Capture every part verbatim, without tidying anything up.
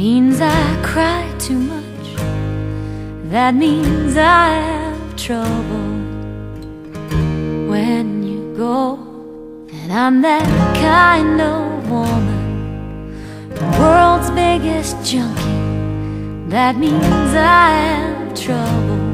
means I cry too much. That means I have trouble. When you go, and I'm that kind of woman, the world's biggest junkie. That means I have trouble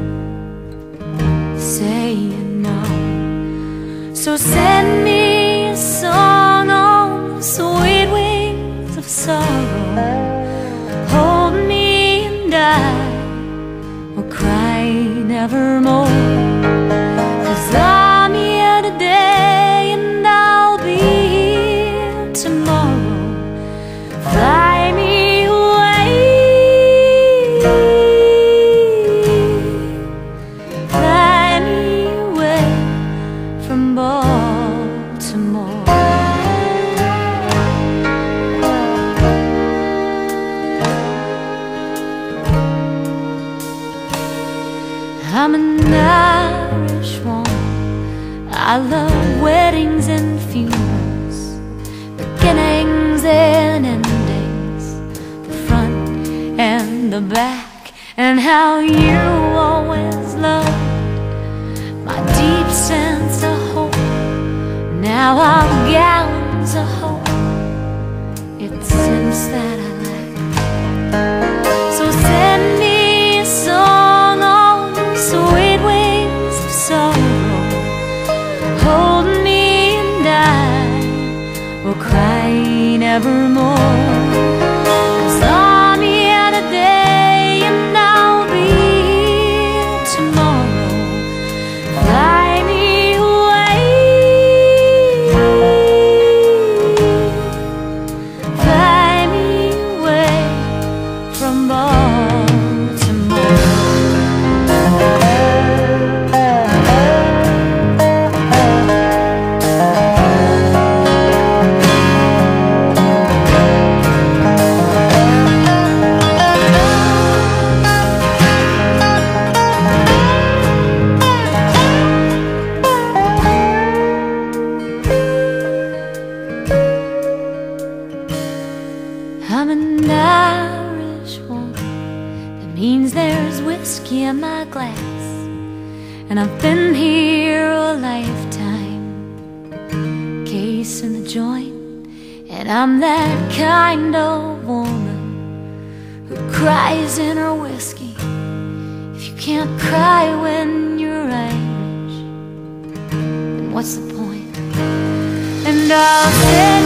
saying no. So send me a song on the sweet wings of sorrow. Hold me and I will cry nevermore. 'Cause I'm here today and I'll be here tomorrow. Fly me away, fly me away from Baltimore. I'm an Irish woman. I love weddings and funerals, beginnings and endings, the front and the back, and how you always loved my deep sense of hope. Now I've gallons of hope. It's sense that I lack. So send me a song on sweet wings of sorrow. Hold me and I will cry nevermore. 'Cause I'm here today and I'll be here tomorrow. Fly me away, fly me away from Baltimore. I'm an Irish woman. That means there's whiskey in my glass, and I've been here a lifetime. Case in the joint, and I'm that kind of woman who cries in her whiskey. If you can't cry when you're Irish, then what's the point? And I'll say